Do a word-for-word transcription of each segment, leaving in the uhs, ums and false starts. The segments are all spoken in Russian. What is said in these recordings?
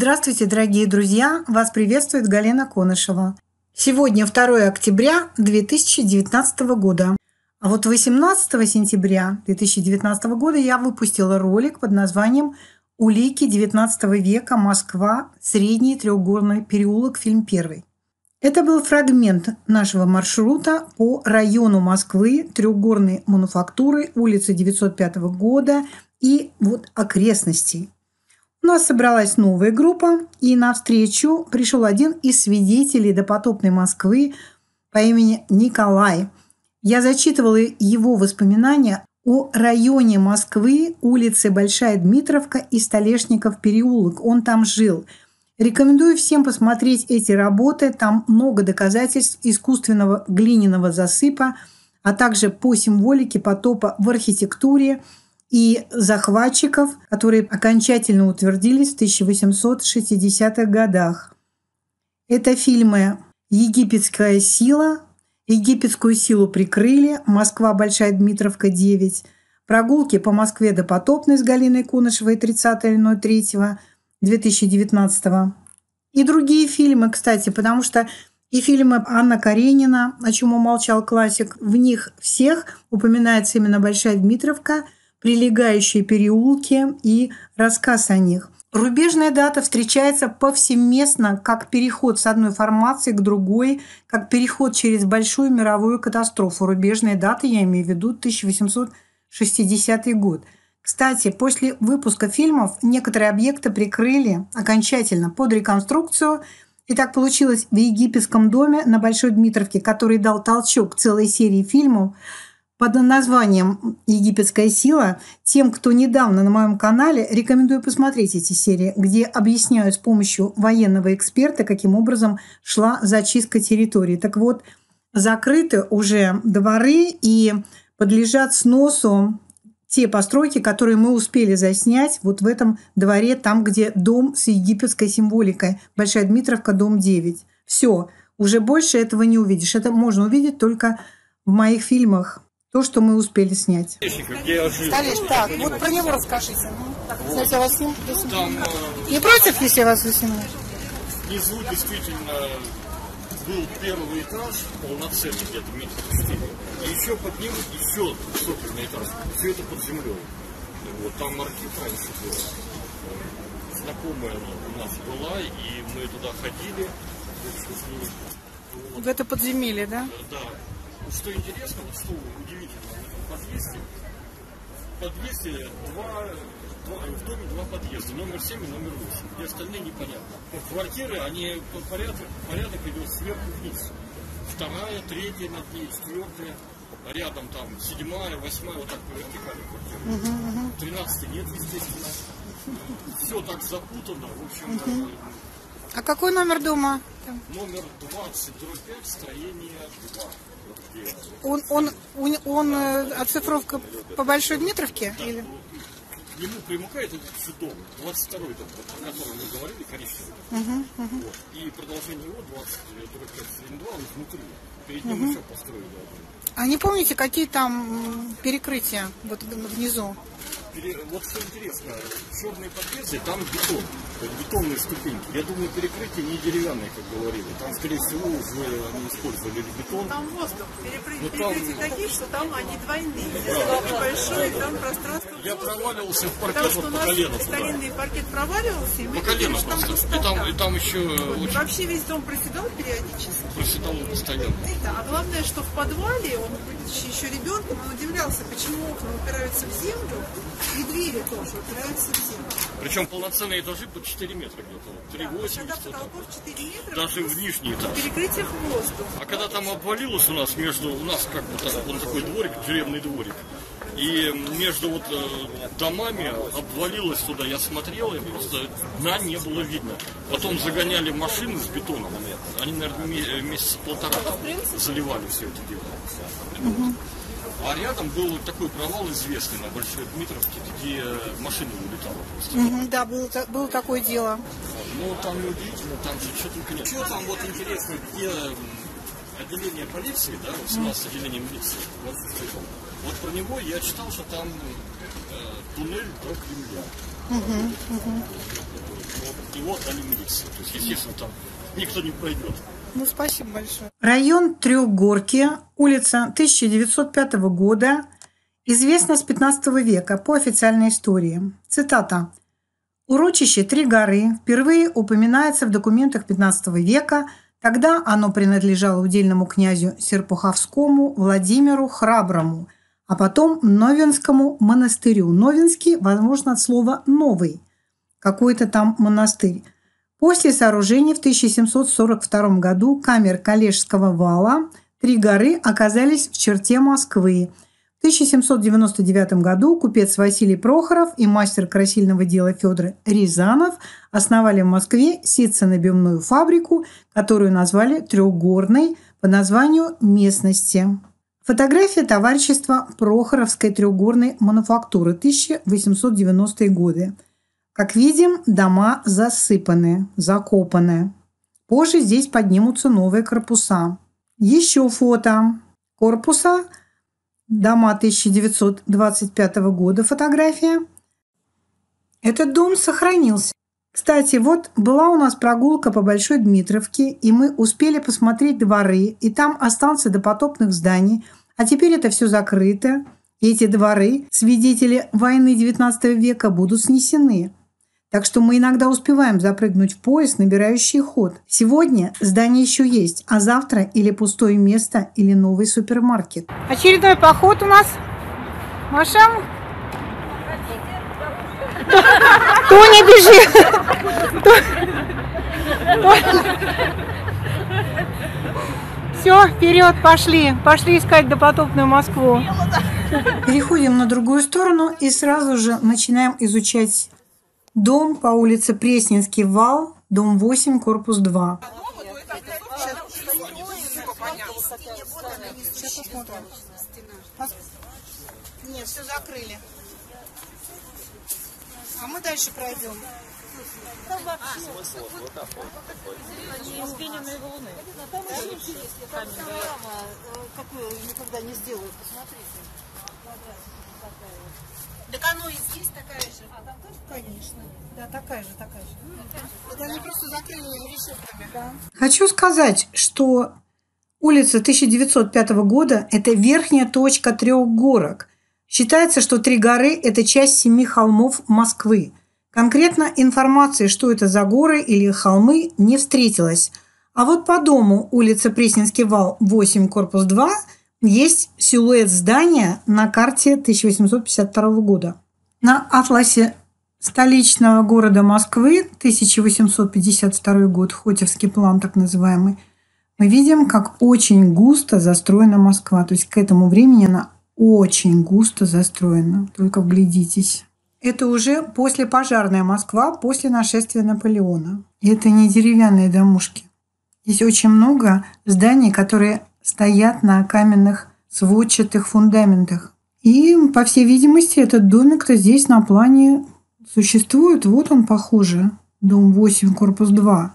Здравствуйте, дорогие друзья! Вас приветствует Галина Конышева. Сегодня второе октября две тысячи девятнадцатого года. А вот восемнадцатого сентября две тысячи девятнадцатого года я выпустила ролик под названием «Улики девятнадцатого века. Москва. Средний трехгорный переулок. Фильм первый». Это был фрагмент нашего маршрута по району Москвы, трехгорной мануфактуры, улицы девятьсот пятого года и вот окрестностей. У нас собралась новая группа, и навстречу пришел один из свидетелей допотопной Москвы по имени Николай. Я зачитывала его воспоминания о районе Москвы, улице Большая Дмитровка и Столешников переулок. Он там жил. Рекомендую всем посмотреть эти работы. Там много доказательств искусственного глиняного засыпа, а также по символике потопа в архитектуре и захватчиков, которые окончательно утвердились в тысяча восемьсот шестидесятых годах. Это фильмы «Египетская сила», «Египетскую силу прикрыли», «Москва. Большая Дмитровка. девять», «Прогулки по Москве допотопной» с Галиной Конышевой тридцатого ноль третьего две тысячи девятнадцатого. И другие фильмы, кстати, потому что и фильмы Анна Каренина, «О чем умолчал классик», в них всех упоминается именно Большая Дмитровка, прилегающие переулки и рассказ о них. Рубежная дата встречается повсеместно как переход с одной формации к другой, как переход через большую мировую катастрофу. Рубежная дата, я имею в виду тысяча восемьсот шестидесятый год. Кстати, после выпуска фильмов некоторые объекты прикрыли окончательно под реконструкцию. И так получилось в Египетском доме на Большой Дмитровке, который дал толчок целой серии фильмов под названием «Египетская сила». Тем, кто недавно на моем канале, рекомендую посмотреть эти серии, где объясняю с помощью военного эксперта, каким образом шла зачистка территории. Так вот, закрыты уже дворы и подлежат сносу те постройки, которые мы успели заснять вот в этом дворе, там, где дом с египетской символикой. Большая Дмитровка, дом девять. Все, уже больше этого не увидишь. Это можно увидеть только в моих фильмах. То, что мы успели снять. Столеш, так, вот про него расскажите. Вот. Если я вас сниму, там, не против, если я вас сниму? Внизу действительно был первый этаж, полноценный, где-то метр четыре. И еще под ним еще сопельный этаж. Все это под землей. Вот, там архив раньше был. Знакомая она у нас была, и мы туда ходили. Вот. В это подземелье, да? Да. Что интересно, вот что удивительно, в подъезде, в подъезде два, два, в доме два подъезда, номер семь и номер восемь, и остальные непонятно. Квартиры, они порядок, порядок идет сверху вниз. Вторая, третья над ней, четвертая, рядом там седьмая, восьмая, вот так по вертикали квартиры. Тринадцатой нет, естественно. Все так запутано, в общем. Угу. А какой номер дома? Номер двадцать пять, строение два. Он, он, он, он оцифровка по Большой Дмитровке? Да, или? К нему примыкает этот же дом, двадцать второй дом, о котором мы говорили, коричневый. Uh-huh, uh-huh. Вот. И продолжение его двадцать пять два, он внутри. Перед ним uh-huh. еще построили. А не помните, какие там перекрытия вот внизу? Вот что интересно, черные подъезды, там бетон, бетонные ступеньки. Я думаю, перекрытие не деревянные, как говорили. Там, скорее всего, уже они использовали бетон. Там воздух. Перекрытия там... такие, что там они двойные. Да. Большой, там пространство. Я воздуха. проваливался в паркет Потому что вот у по нас колено. старинный паркет проваливался, и мы по колено там просто. пустота. И там, и там еще... Вот. Очень... Вообще весь дом проседал периодически. Проседал постоянно. Да. А главное, что в подвале, он, будучи еще ребенком, он удивлялся, почему окна упираются в землю, и двери тоже упираются в землю. Причем полноценные этажи по четыре метра где-то. три восемьдесят. Да, когда потолков четыре метра. Даже в нижний этаж. В перекрытиях воздух. А когда там обвалилось у нас между... У нас как бы там, он такой дворик, тюремный дворик. И между вот э, домами обвалилось туда, я смотрел, и просто дна не было видно. Потом загоняли машины с бетоном. Они, наверное, месяца полтора там заливали все это дело. Угу. А рядом был такой провал известный на Большой Дмитровке, где машина улетала просто. Угу, да, было, было такое дело. Ну, там неудивительно, там же что только нет. Что там вот интересно, где отделение полиции, да, восемнадцать отделение милиции. Вот, вот про него я читал, что там э, туннель до Кремля. Угу, угу. его отдали милиции. То есть, естественно, там никто не пройдет. Ну, спасибо большое. Район Трехгорки, улица тысяча девятьсот пятого года, известна с пятнадцатого века по официальной истории. Цитата. «Урочище Три горы впервые упоминается в документах пятнадцатого века. Тогда оно принадлежало удельному князю Серпуховскому Владимиру Храброму, а потом Новинскому монастырю». Новинский, возможно, от слова «новый», какой-то там монастырь. После сооружения в тысяча семьсот сорок втором году камер Калежского вала Три горы оказались в черте Москвы. В тысяча семьсот девяносто девятом году купец Василий Прохоров и мастер красильного дела Федор Рязанов основали в Москве ситценабивную фабрику, которую назвали Трехгорной по названию местности. Фотография товарищества Прохоровской трехгорной мануфактуры, тысяча восемьсот девяностые годы. Как видим, дома засыпаны, закопаны. Позже здесь поднимутся новые корпуса. Еще фото корпуса. Дома тысяча девятьсот двадцать пятого года фотография. Этот дом сохранился. Кстати, вот была у нас прогулка по Большой Дмитровке, и мы успели посмотреть дворы, и там остался допотопных зданий, а теперь это все закрыто, и эти дворы, свидетели войны девятнадцатого века, будут снесены. Так что мы иногда успеваем запрыгнуть в поезд, набирающий ход. Сегодня здание еще есть, а завтра или пустое место, или новый супермаркет. Очередной поход у нас. Маша? Тоня, бежи! Все, вперед, пошли. Пошли искать допотопную Москву. Переходим на другую сторону и сразу же начинаем изучать дом по улице Пресненский вал, дом восемь, корпус два. Нет, все закрыли. А мы дальше пройдем. Какую никогда не сделаю, посмотрите. Так оно и здесь такая же. А там тоже? Конечно. Да, такая же, такая же. Это они просто закрыли решетками. Да. Хочу сказать, что улица тысяча девятьсот пятого года – это верхняя точка трех горок. Считается, что Три горы – это часть семи холмов Москвы. Конкретно информации, что это за горы или холмы, не встретилось. А вот по дому улица Пресненский вал, восемь, корпус два – есть силуэт здания на карте тысяча восемьсот пятьдесят второго года. На атласе столичного города Москвы, тысяча восемьсот пятьдесят второй год, Хотьевский план так называемый, мы видим, как очень густо застроена Москва. То есть к этому времени она очень густо застроена. Только вглядитесь. Это уже послепожарная Москва, после нашествия Наполеона. И это не деревянные домушки. Здесь очень много зданий, которые стоят на каменных сводчатых фундаментах. И, по всей видимости, этот домик-то здесь на плане существует. Вот он, похоже. Дом восемь, корпус два.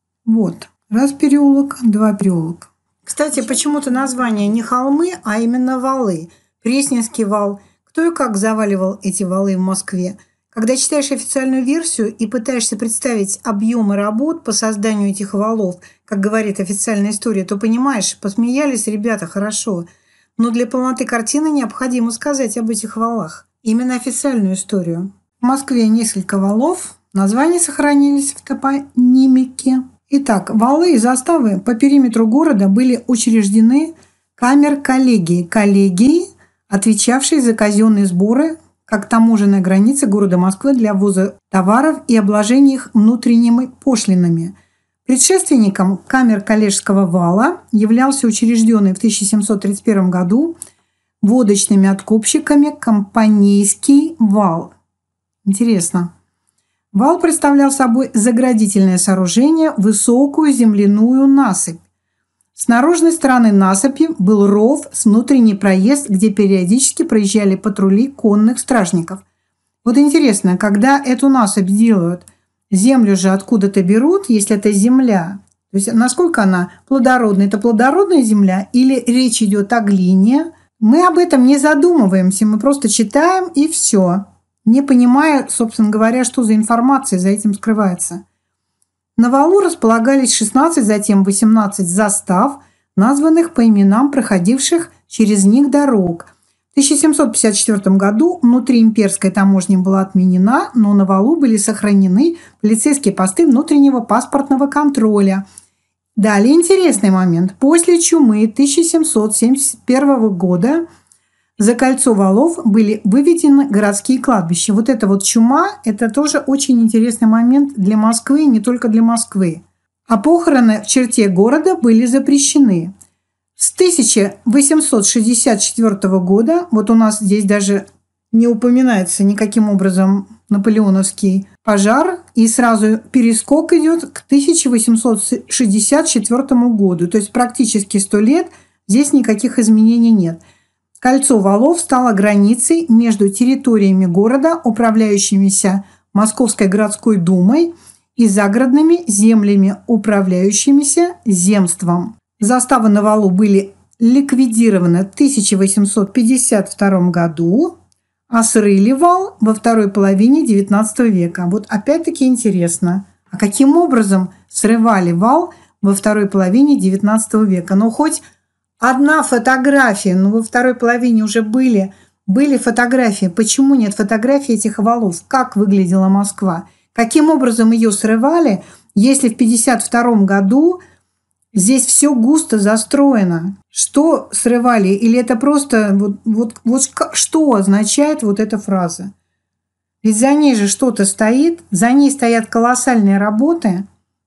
Вот. Раз переулок, два переулок. Кстати, почему-то название не холмы, а именно валы. Пресненский вал. Кто и как заваливал эти валы в Москве? Когда читаешь официальную версию и пытаешься представить объемы работ по созданию этих валов, как говорит официальная история, то понимаешь, посмеялись ребята хорошо. Но для полноты картины необходимо сказать об этих валах. Именно официальную историю. В Москве несколько валов, названия сохранились в топонимике. Итак, валы и заставы по периметру города были учреждены камер-коллегии. Коллегии, отвечавшие за казенные сборы, как таможенная граница города Москвы для ввоза товаров и обложения их внутренними пошлинами. Предшественником камер Калежского вала являлся учрежденный в тысяча семьсот тридцать первом году водочными откупщиками Компанейский вал. Интересно. Вал представлял собой заградительное сооружение, высокую земляную насыпь. С наружной стороны насыпи был ров с внутренний проезд, где периодически проезжали патрули конных стражников. Вот интересно, когда эту насыпь делают, землю же откуда-то берут, если это земля. То есть насколько она плодородная? Это плодородная земля или речь идет о глине? Мы об этом не задумываемся, мы просто читаем и все, не понимая, собственно говоря, что за информация за этим скрывается. На валу располагались шестнадцать, затем восемнадцать застав, названных по именам проходивших через них дорог. В тысяча семьсот пятьдесят четвёртом году внутриимперская таможня была отменена, но на валу были сохранены полицейские посты внутреннего паспортного контроля. Далее интересный момент. После чумы тысяча семьсот семьдесят первого года за кольцо валов были выведены городские кладбища. Вот эта вот чума – это тоже очень интересный момент для Москвы, не только для Москвы. А похороны в черте города были запрещены. С тысяча восемьсот шестьдесят четвёртого года, вот у нас здесь даже не упоминается никаким образом наполеоновский пожар, и сразу перескок идет к тысяча восемьсот шестьдесят четвёртому году. То есть практически сто лет здесь никаких изменений нет. Кольцо валов стало границей между территориями города, управляющимися Московской городской думой, и загородными землями, управляющимися земством. Заставы на валу были ликвидированы в тысяча восемьсот пятьдесят втором году, а срыли вал во второй половине девятнадцатого века. Вот опять-таки интересно, а каким образом срывали вал во второй половине девятнадцатого века? Ну, хоть одна фотография, но во второй половине уже были, были фотографии. Почему нет фотографий этих валов? Как выглядела Москва? Каким образом ее срывали, если в пятьдесят втором году здесь все густо застроено? Что срывали? Или это просто вот, вот, вот что означает вот эта фраза? Ведь за ней же что-то стоит, за ней стоят колоссальные работы,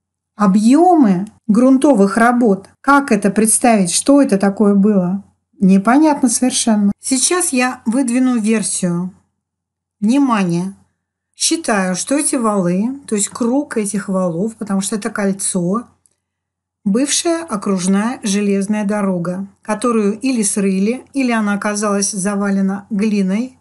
объемы грунтовых работ. Как это представить? Что это такое было? Непонятно совершенно. Сейчас я выдвину версию. Внимание! Считаю, что эти валы, то есть круг этих валов, потому что это кольцо, бывшая окружная железная дорога, которую или срыли, или она оказалась завалена глиной.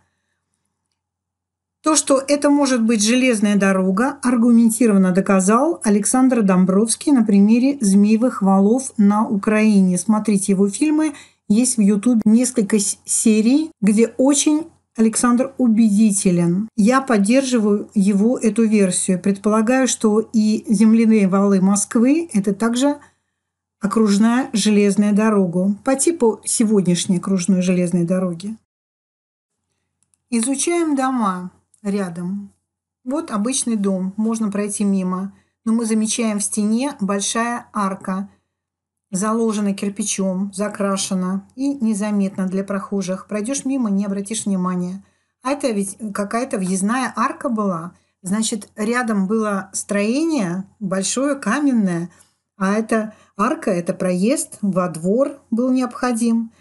То, что это может быть железная дорога, аргументированно доказал Александр Домбровский на примере Змеевых валов на Украине. Смотрите его фильмы, есть в YouTube несколько серий, где очень Александр убедителен. Я поддерживаю его эту версию. Предполагаю, что и земляные валы Москвы – это также окружная железная дорога, по типу сегодняшней окружной железной дороги. Изучаем дома рядом. Вот обычный дом, можно пройти мимо, но мы замечаем в стене большая арка, заложена кирпичом, закрашена и незаметно для прохожих. Пройдешь мимо, не обратишь внимания. А это ведь какая-то въездная арка была. Значит, рядом было строение большое, каменное, а эта арка, это проезд во двор был необходим.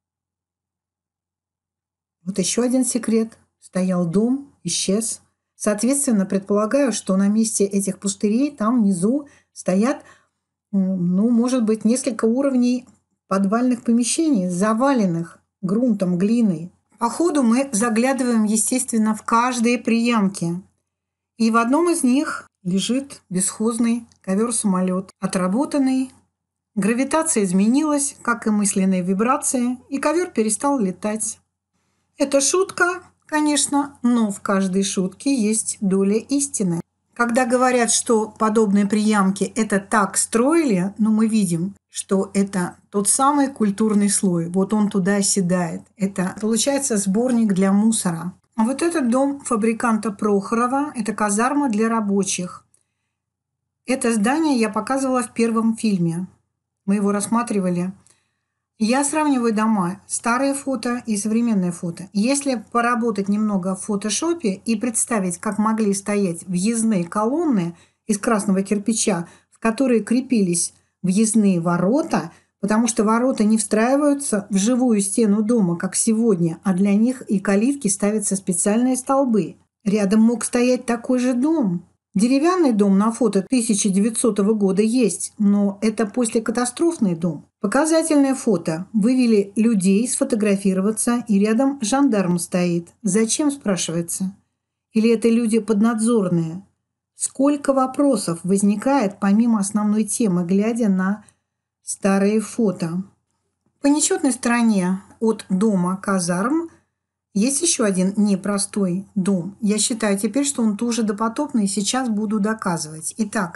Вот еще один секрет. Стоял дом, исчез. Соответственно, предполагаю, что на месте этих пустырей там внизу стоят, ну, может быть, несколько уровней подвальных помещений, заваленных грунтом, глиной. По ходу мы заглядываем, естественно, в каждые приемки. И в одном из них лежит бесхозный ковер-самолет, отработанный. Гравитация изменилась, как и мысленные вибрации, и ковер перестал летать. Это шутка, конечно, но в каждой шутке есть доля истины. Когда говорят, что подобные приямки это так строили, но мы видим, что это тот самый культурный слой. Вот он туда оседает. Это получается сборник для мусора. А вот этот дом фабриканта Прохорова – это казарма для рабочих. Это здание я показывала в первом фильме. Мы его рассматривали. Я сравниваю дома, старые фото и современные фото. Если поработать немного в фотошопе и представить, как могли стоять въездные колонны из красного кирпича, в которые крепились въездные ворота, потому что ворота не встраиваются в живую стену дома, как сегодня, а для них и калитки ставятся специальные столбы. Рядом мог стоять такой же дом. Деревянный дом на фото тысяча девятисотого года есть, но это послекатастрофный дом. Показательное фото. Вывели людей сфотографироваться, и рядом жандарм стоит. Зачем, спрашивается? Или это люди поднадзорные? Сколько вопросов возникает помимо основной темы, глядя на старые фото? По нечетной стороне от дома казарм есть еще один непростой дом. Я считаю теперь, что он тоже допотопный, и сейчас буду доказывать. Итак,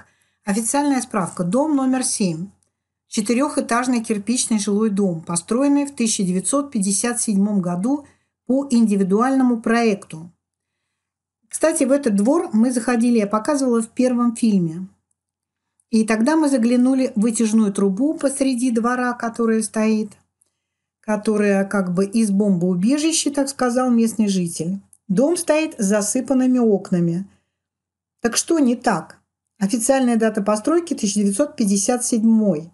Официальная справка. Дом номер семь. Четырехэтажный кирпичный жилой дом, построенный в тысяча девятьсот пятьдесят седьмом году по индивидуальному проекту. Кстати, в этот двор мы заходили, я показывала в первом фильме. И тогда мы заглянули в вытяжную трубу посреди двора, которая стоит, которая как бы из бомбоубежища, так сказал местный житель. Дом стоит с засыпанными окнами. Так что не так? Официальная дата постройки тысяча девятьсот пятьдесят седьмой.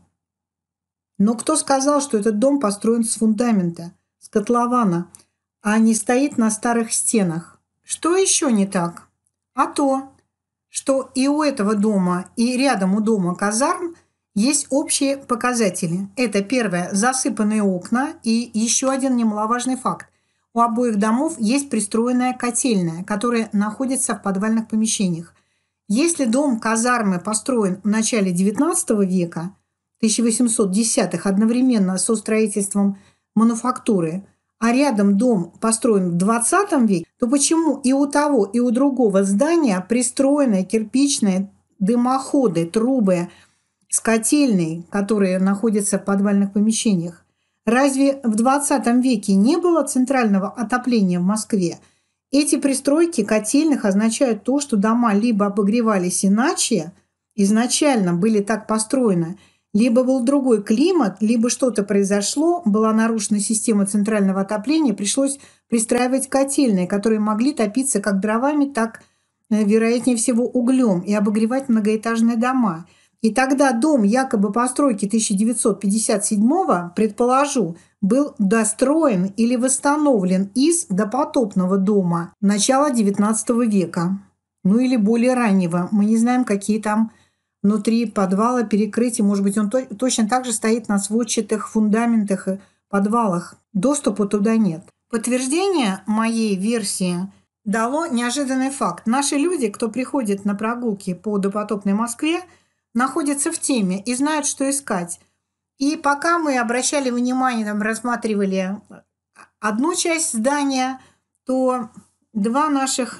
Но кто сказал, что этот дом построен с фундамента, с котлована, а не стоит на старых стенах? Что еще не так? А то, что и у этого дома, и рядом у дома казарм есть общие показатели. Это первое – засыпанные окна, и еще один немаловажный факт. У обоих домов есть пристроенная котельная, которая находится в подвальных помещениях. Если дом казармы построен в начале девятнадцатого века, тысяча восемьсот десятых, одновременно со строительством мануфактуры, а рядом дом построен в двадцатом веке, то почему и у того, и у другого здания пристроены кирпичные дымоходы, трубы с котельной, которые находятся в подвальных помещениях? Разве в двадцатом веке не было центрального отопления в Москве? Эти пристройки котельных означают то, что дома либо обогревались иначе, изначально были так построены, либо был другой климат, либо что-то произошло, была нарушена система центрального отопления, пришлось пристраивать котельные, которые могли топиться как дровами, так, вероятнее всего, углем и обогревать многоэтажные дома. И тогда дом якобы постройки тысяча девятьсот пятьдесят седьмого, предположу, был достроен или восстановлен из допотопного дома начала девятнадцатого века, ну или более раннего. Мы не знаем, какие там внутри подвала перекрытия. Может быть, он то- точно так же стоит на сводчатых фундаментах и подвалах. Доступа туда нет. Подтверждение моей версии дало неожиданный факт. Наши люди, кто приходит на прогулки по допотопной Москве, находятся в теме и знают, что искать. И пока мы обращали внимание, там, рассматривали одну часть здания, то два наших,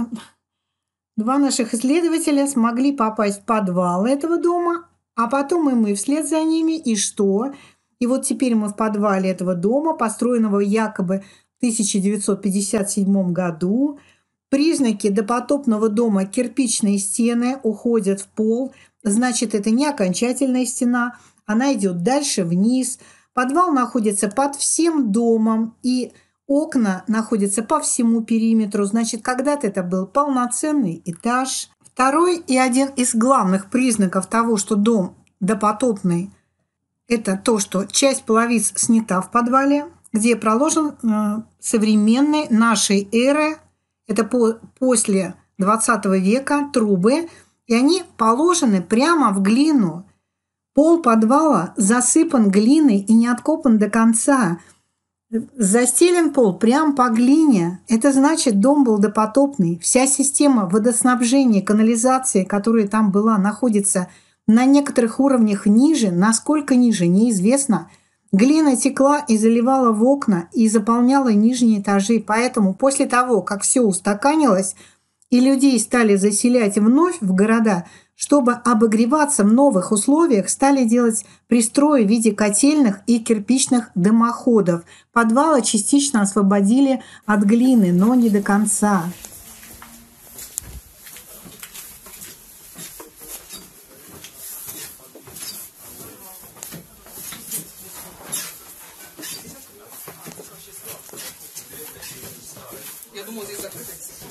два наших исследователя смогли попасть в подвал этого дома, а потом и мы вслед за ними. И что? И вот теперь мы в подвале этого дома, построенного якобы в тысяча девятьсот пятьдесят седьмом году. Признаки допотопного дома: кирпичные стены уходят в пол. Значит, это не окончательная стена, она идет дальше вниз. Подвал находится под всем домом, и окна находятся по всему периметру. Значит, когда-то это был полноценный этаж. Второй и один из главных признаков того, что дом допотопный, это то, что часть половиц снята в подвале, где проложен э, современный нашей эры, это по, после двадцатого века, трубы, и они положены прямо в глину. Пол подвала засыпан глиной и не откопан до конца. Застелен пол прямо по глине. Это значит, дом был допотопный. Вся система водоснабжения, канализации, которая там была, находится на некоторых уровнях ниже. Насколько ниже, неизвестно. Глина текла и заливала в окна и заполняла нижние этажи. Поэтому после того, как все устаканилось и людей стали заселять вновь в города, чтобы обогреваться в новых условиях, стали делать пристрои в виде котельных и кирпичных дымоходов. Подвалы частично освободили от глины, но не до конца. Я думала, здесь закрыто.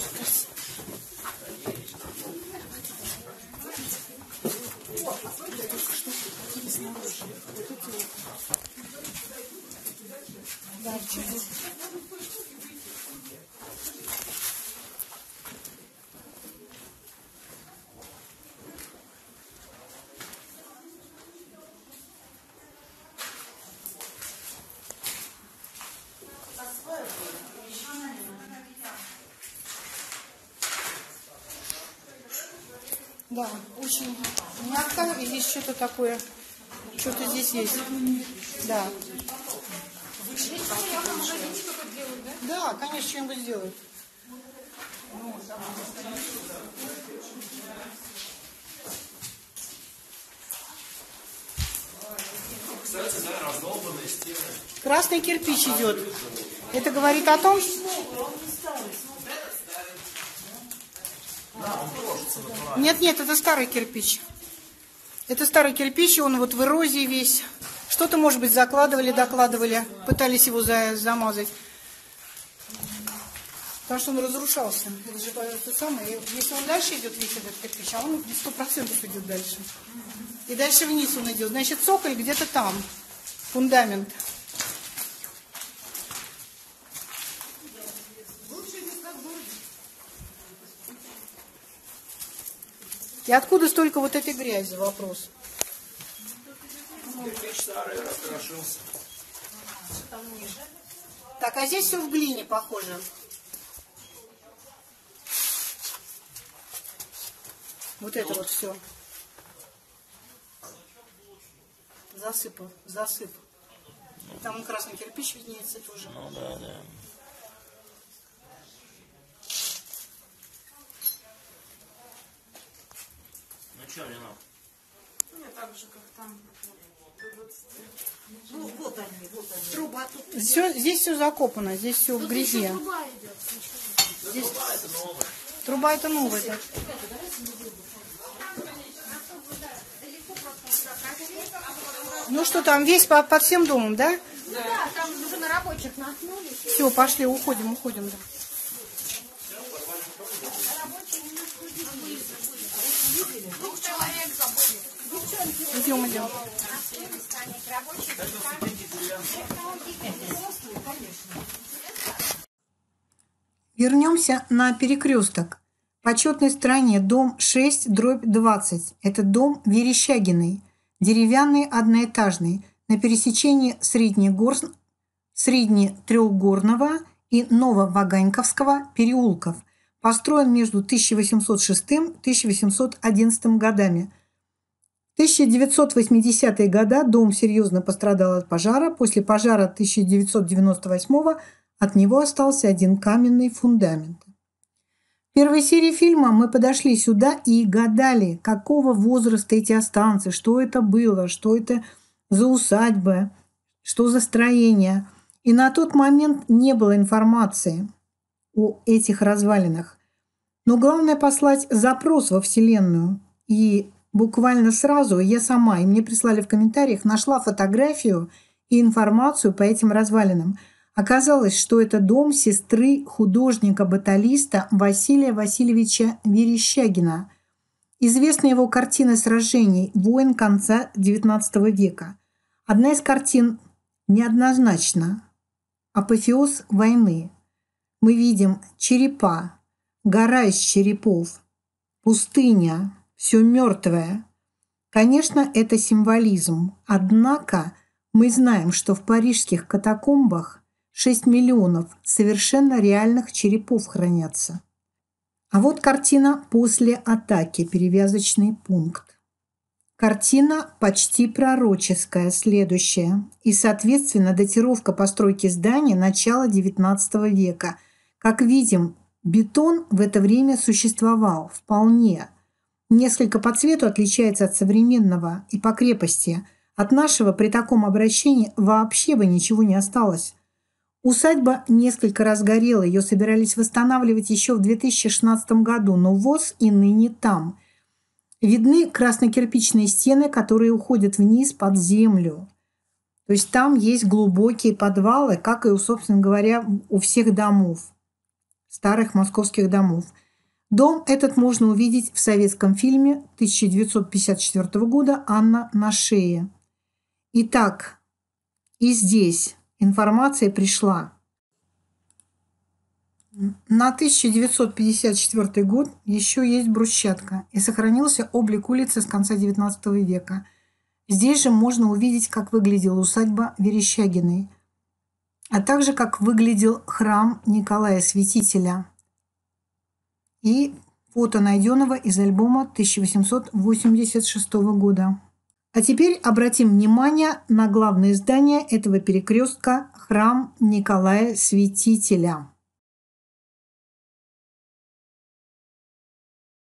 Да, очень мягко, и здесь что-то такое, что-то здесь есть. Да. Да, конечно, что-нибудь сделают. Красный кирпич идет. Это говорит о том, нет, нет, это старый кирпич. Это старый кирпич, и он вот в эрозии весь. Что-то, может быть, закладывали, докладывали, пытались его за, замазать. Потому что он разрушался. Это же то самое. Если он дальше идет, весь этот кирпич, а он сто процентов идет дальше. И дальше вниз он идет. Значит, цоколь где-то там. Фундамент. И откуда столько вот этой грязи? Вопрос. Кирпич старый, раскрошился. Так, а здесь все в глине похоже. Вот это вот все. Засып, засып. Там он красный кирпич виднеется тоже. Ну да, да. Ну что, Лена? Ну, так же, как там. Ну, вот они, вот они. Труба тут. Все, здесь все закопано, здесь все в грязи. Труба идет. Здесь... Труба это новая. Труба это новая, да. Ну что там, весь по, под всем домом, да? Да, там уже на рабочих наткнулись. Все, пошли, уходим, уходим. Да. Двух человек забыли. Идем, идем. Вернемся на перекресток. В почетной стороне дом шесть дробь двадцать. Это дом Верещагиной. Деревянный, одноэтажный. На пересечении Среднегорн... Среднетрехгорного и Нововаганьковского переулков. Построен между тысяча восемьсот шестым и тысяча восемьсот одиннадцатым годами. В тысяча девятьсот восьмидесятые годы дом серьезно пострадал от пожара. После пожара тысяча девятьсот девяносто восьмого от него остался один каменный фундамент. В первой серии фильма мы подошли сюда и гадали, какого возраста эти останцы, что это было, что это за усадьба, что за строение. И на тот момент не было информации о этих развалинах. Но главное послать запрос во Вселенную. И буквально сразу я сама, и мне прислали в комментариях, нашла фотографию и информацию по этим развалинам. Оказалось, что это дом сестры художника-баталиста Василия Васильевича Верещагина. Известна его картина сражений «Воин конца девятнадцатого века». Одна из картин неоднозначна. Апофеоз войны. Мы видим черепа, гора из черепов, пустыня, все мертвое. Конечно, это символизм. Однако мы знаем, что в парижских катакомбах шесть миллионов совершенно реальных черепов хранятся. А вот картина «После атаки», перевязочный пункт. Картина почти пророческая, следующая. И, соответственно, датировка постройки здания начала девятнадцатого века. Как видим, бетон в это время существовал вполне. Несколько по цвету отличается от современного и по крепости. От нашего при таком обращении вообще бы ничего не осталось. Усадьба несколько раз горела, ее собирались восстанавливать еще в две тысячи шестнадцатом году, но ВОС и ныне там. Видны краснокирпичные стены, которые уходят вниз под землю. То есть там есть глубокие подвалы, как и, собственно говоря, у всех домов, старых московских домов. Дом этот можно увидеть в советском фильме тысяча девятьсот пятьдесят четвёртого года «Анна на шее». Итак, и здесь информация пришла. На тысяча девятьсот пятьдесят четвёртый год еще есть брусчатка и сохранился облик улицы с конца девятнадцатого века. Здесь же можно увидеть, как выглядела усадьба Верещагиной, а также как выглядел храм Николая Святителя. И фото, найденного из альбома тысяча восемьсот восемьдесят шестого года. А теперь обратим внимание на главное здание этого перекрестка – храм Николая Святителя.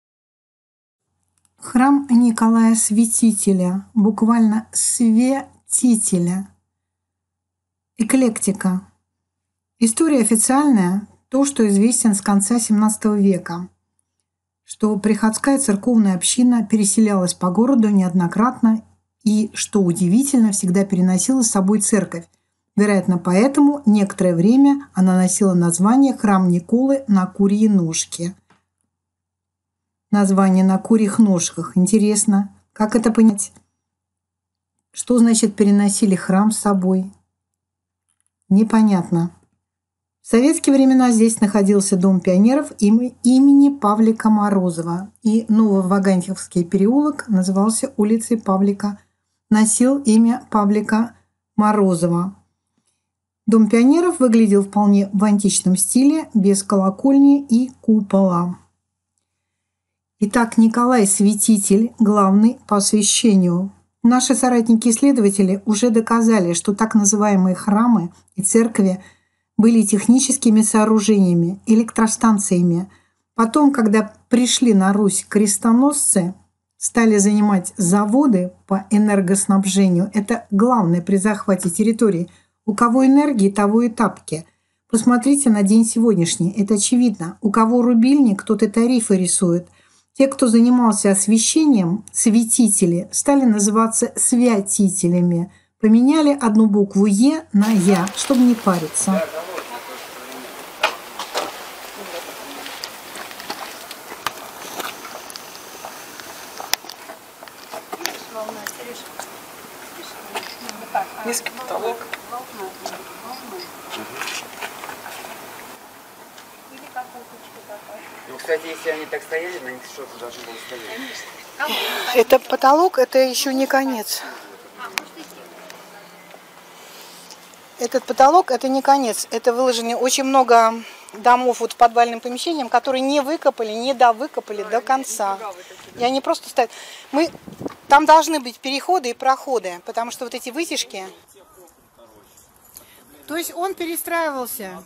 Храм Николая Святителя, буквально «святителя», святителя. Эклектика. История официальная – то, что известен с конца семнадцатого века, что приходская церковная община переселялась по городу неоднократно и, что удивительно, всегда переносила с собой церковь. Вероятно, поэтому некоторое время она носила название «Храм Николы на Курьей ножке». Название на курьих ножках. Интересно, как это понять? Что значит переносили храм с собой? Непонятно. В советские времена здесь находился Дом пионеров имени Павлика Морозова, и Нововаганьковский переулок назывался улицей Павлика, носил имя Павлика Морозова. Дом пионеров выглядел вполне в античном стиле, без колокольни и купола. Итак, Николай Святитель, главный по освящению. Наши соратники-исследователи уже доказали, что так называемые храмы и церкви были техническими сооружениями, электростанциями. Потом, когда пришли на Русь крестоносцы, стали занимать заводы по энергоснабжению. Это главное при захвате территории. У кого энергии, того и тапки. Посмотрите на день сегодняшний. Это очевидно. У кого рубильник, тот и тарифы рисует. Те, кто занимался освящением, святители, стали называться святителями. Поменяли одну букву «е» на «я», чтобы не париться. Низкий потолок. Ну, кстати, если они так стояли, на них что-то должно было стоять. Это потолок, это еще не конец. Этот потолок – это не конец. Это выложено очень много домов вот в подвальным помещениям, которые не выкопали, не довыкопали до конца. И они просто стоят. Мы... Там должны быть переходы и проходы, потому что вот эти вытяжки... То есть он перестраивался.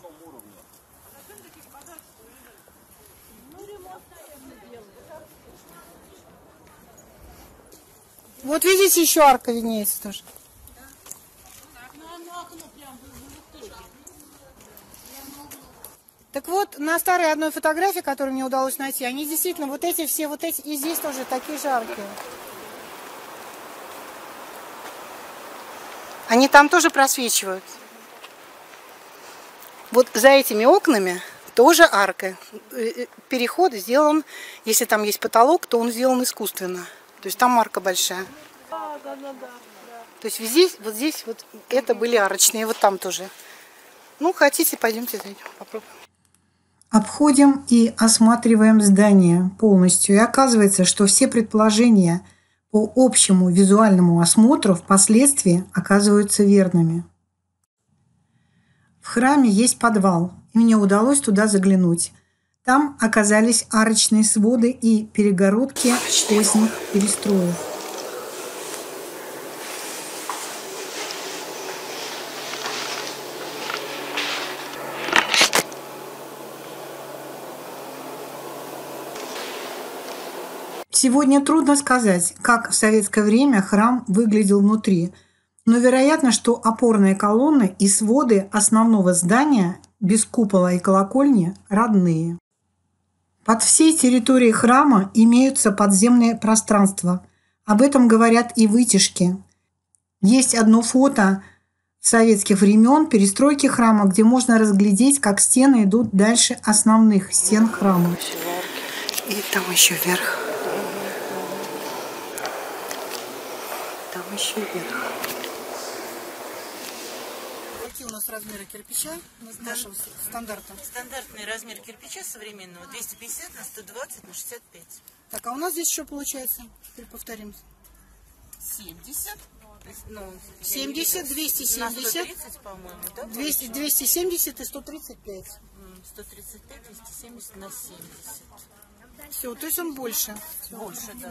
Вот видите, еще арка виднеется тоже. Так вот, на старой одной фотографии, которую мне удалось найти, они действительно, вот эти все, вот эти, и здесь тоже такие же арки. Они там тоже просвечивают. Вот за этими окнами тоже арка. Переход сделан, если там есть потолок, то он сделан искусственно. То есть там арка большая. Да, да, да, да. То есть здесь, вот здесь, вот это были арочные, вот там тоже. Ну, хотите, пойдемте зайдем, попробуем. Обходим и осматриваем здание полностью. И оказывается, что все предположения по общему визуальному осмотру впоследствии оказываются верными. В храме есть подвал, и мне удалось туда заглянуть. Там оказались арочные своды и перегородки поздних перестроев. Сегодня трудно сказать, как в советское время храм выглядел внутри, но вероятно, что опорные колонны и своды основного здания без купола и колокольни родные. Под всей территорией храма имеются подземные пространства. Об этом говорят и вытяжки. Есть одно фото советских времен перестройки храма, где можно разглядеть, как стены идут дальше основных стен храма. И там еще вверх. Там еще вверх. Какие у нас размеры кирпича нашего стандарта? Стандартный размер кирпича современного двести пятьдесят на сто двадцать на шестьдесят пять. Так, а у нас здесь еще получается? Теперь повторим. семьдесят. Ну, семьдесят, двести семьдесят, на сто тридцать, по-моему, да? двести, двести семьдесят и сто тридцать пять. сто тридцать пять, двести семьдесят на семьдесят. Все, то есть он больше. Больше, да.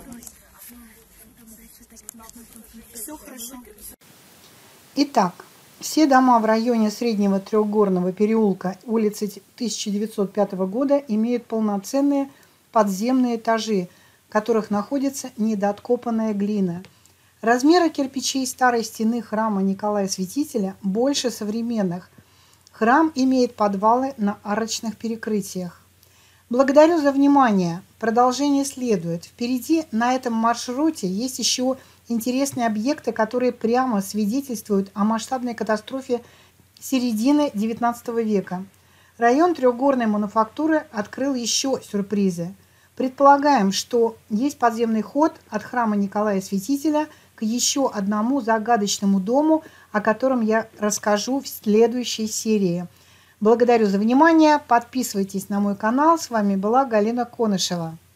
Все хорошо. Итак, все дома в районе Среднего Трехгорного переулка улицы тысяча девятьсот пятого года имеют полноценные подземные этажи, в которых находится недооткопанная глина. Размеры кирпичей старой стены храма Николая Святителя больше современных. Храм имеет подвалы на арочных перекрытиях. Благодарю за внимание. Продолжение следует. Впереди на этом маршруте есть еще интересные объекты, которые прямо свидетельствуют о масштабной катастрофе середины девятнадцатого века. Район трехгорной мануфактуры открыл еще сюрпризы. Предполагаем, что есть подземный ход от храма Николая Святителя к еще одному загадочному дому, о котором я расскажу в следующей серии. Благодарю за внимание. Подписывайтесь на мой канал. С вами была Галина Конышева.